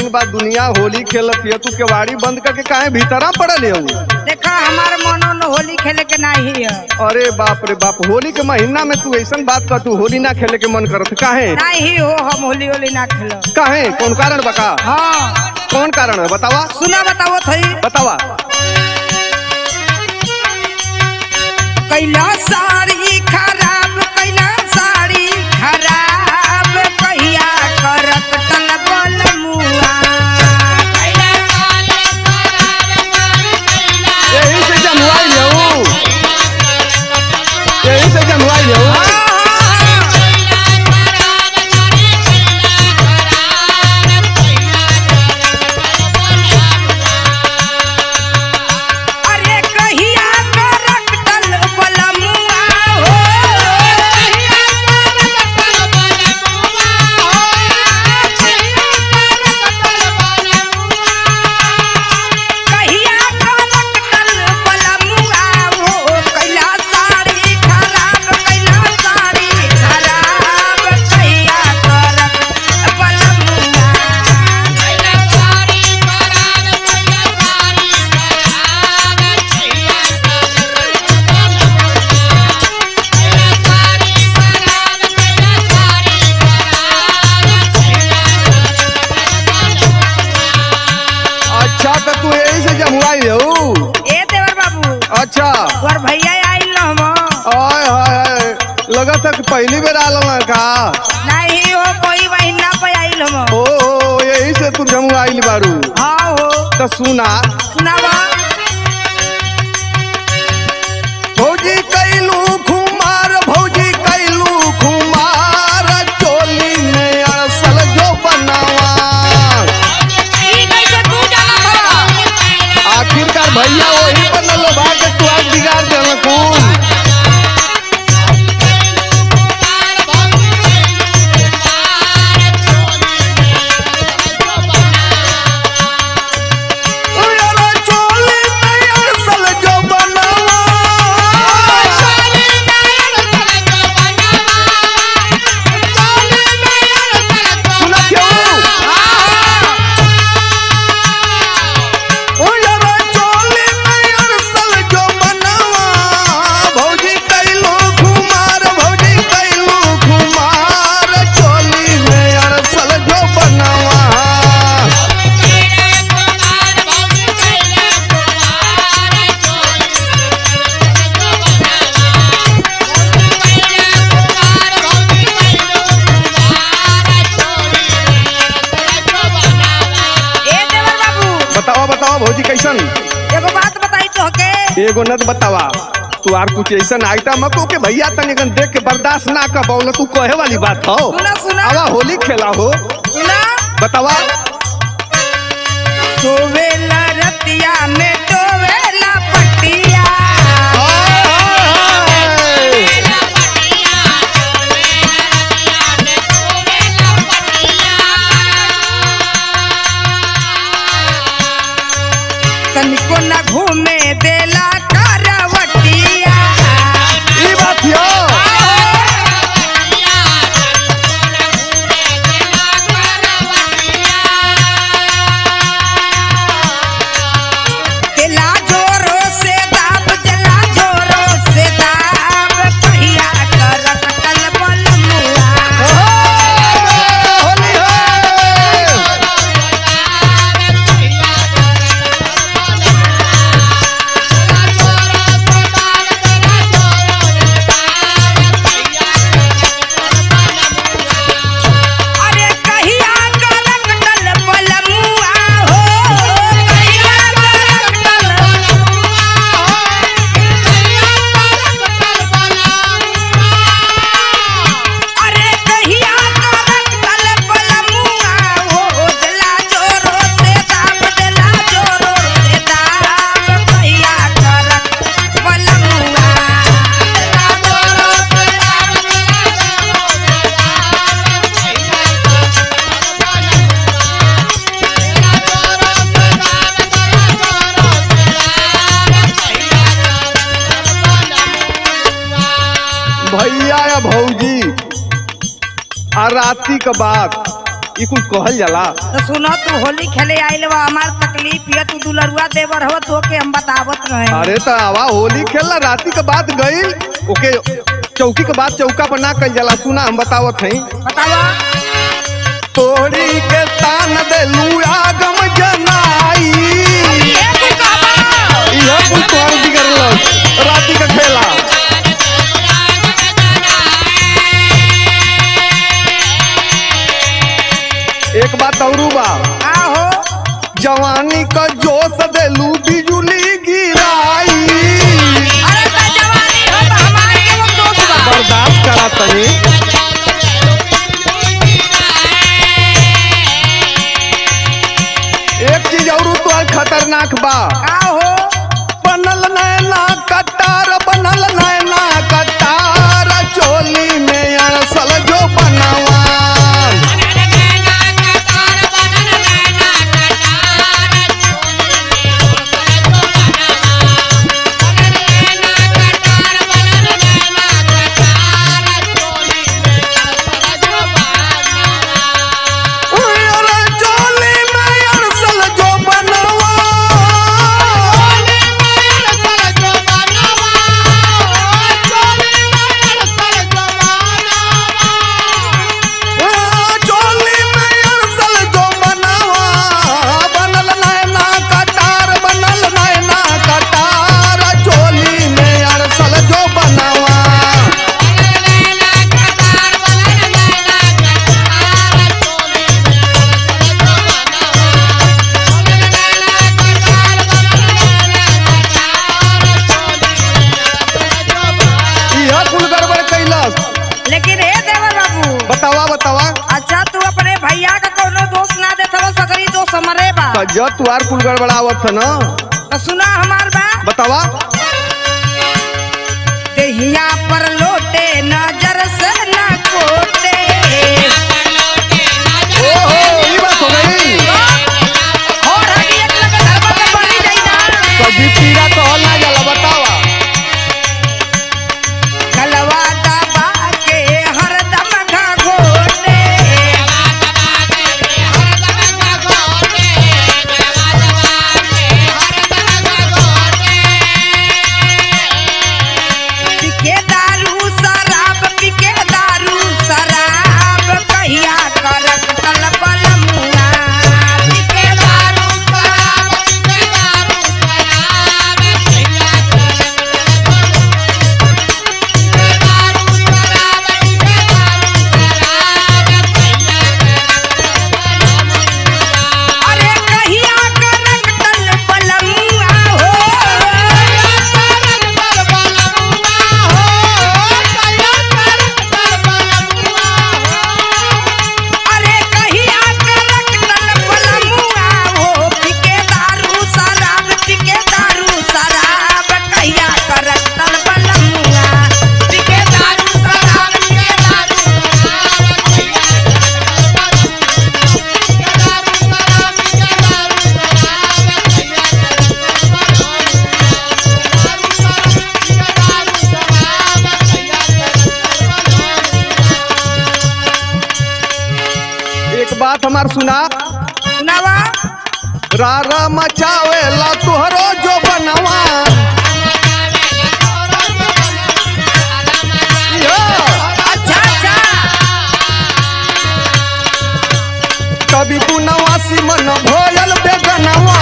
कैसन बात दुनिया होली खेलत है तू केवाड़ी बंद करके काहे भीतरा पड़ल है? देखा हमार मनो न होली खेले के नहीं है। अरे बाप रे बाप, होली के महीना में तू ऐसन बात कर, तू होली ना खेले के मन करत काहे? नहीं हो, हम होली होली ना खेलो। काहे, कौन कारण बका? हाँ कौन कारण है बतावा? सुना बताओ थई बतावा। कैला साड़ी खराब, कैला साड़ी खराब, कहिया करत तलबल मुआ। यही से जमुआई लेऊ, यही से जमुआई लेऊ। अच्छा और भैया आइल हम। हाय हाय, लगा था कि पहली बार आल का? नहीं हो, कोई महीना पे आइल हम। ओ यही से तू जमू आइल बारू। हाँ हो तो सुना सुनावा। भौजी कैलू खुमार, भौजी कैलू खुमार, चोली में असल जो बनावा। आखिरकार भैया वही बनल भाग तू आज बिगाड़ देना खूब। भौजी कैसन? एगो बात बताई तो के। एगो नद बतावा। तू आर कुछ ऐसा आइटम मको के भैया तने देख के बर्दाश्त ना कर पाऊला, तू कहे वाली बात हो। सुना सुना, आवा होली खेला हो। सुना बतावा। सोवेला रतिया में टोवेला पटिया, तनिको न घूमे देला करवटिया। ई बात यो देला जोरो से दाब, देला जोरो से दाब, कहिया करत तलबल मुआ। होली हो। भैया या भौजी आ राती का बात ई कुछ कहल जाला? तो सुनो, तू होली खेले आइल बा, हमार तकलीफ ये तू दुलरुआ देवर हो तो के हम बतावत रहे। अरे तो आवा होली खेलना, राती के बात गईल ओके, चौकी के बाद चौका पर ना कल जाला। सुना हम बतावत हई, बतावा। तोड़ी के तान दे लुया गम जनाई, इहो कुछ तोर बिगड़लस राती के खेला। एक बात औरू बा, आहो जवानी का जोश देलू बिजुली गिराई। अरे तो जवानी हो तो हमारे के वो दोस्त बा। बर्दाश्त करा तनी। एक चीज औरू तो खतरनाक बा, आहो बनल नैना कटार, बनल नैना कटार, चोली में अड़सल जो बनवा। लेकिन हे देवर बाबू, बतावा बतावा। अच्छा तू अपने भैया का कोनो दोस्त ना देता वो सकरी दोस्त हमारे बा। जब तुआर कुल गड़बड़ावत है ना, तो सुना हमार बा, बतावा। देहिया पर लोटे नजर से न कोटे। ओहो ये बात हो गई। और हगी एक लगे धरबा के बनी जाई ना। कभी पीरा तो ना जाला, बतावा। गलवा दबा के हरदम घोटे। पिके दारू शराब, पिके दारू शराब, कहिया करक तलबल मुआ। पिके दारू शराब, पिके दारू शराब, कहिया अरे कहिया करक तलबल मुआ हो। अरे कहिया करक तलबल मुआ हो। पिके दारू शराब, पिके दारू शराब, कहिया करक तलबल मुआ। पिके दारू शराब, पिके दारू एक बात हमार सुना, सुनावा। रारा मचावेला तुहरो जो बनवा। यो, अच्छा अच्छा कभी पुनवासी मन भोयल बेगनवा।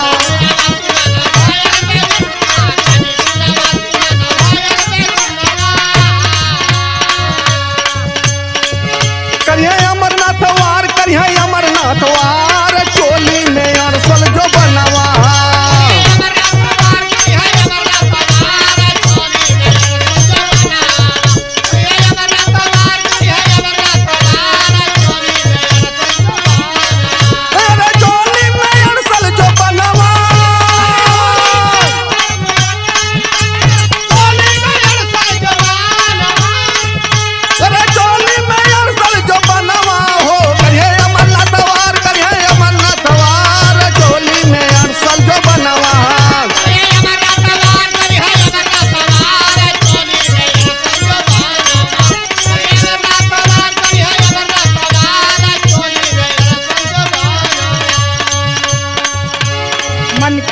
करिए अमरनाथ वार, करिए अमरनाथ वार, चोली में अरसल जो बनवा।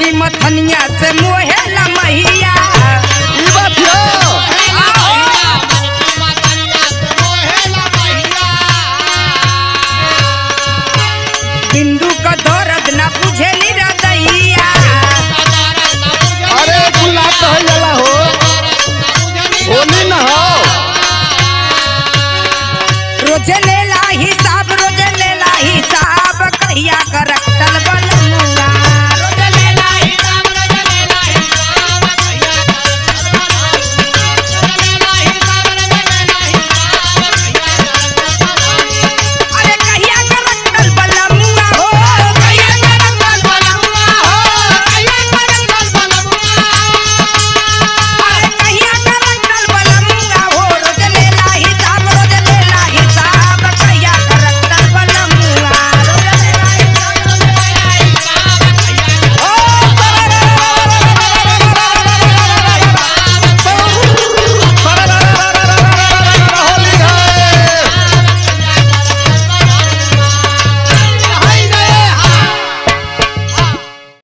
मथनिया से मोहे लमहिया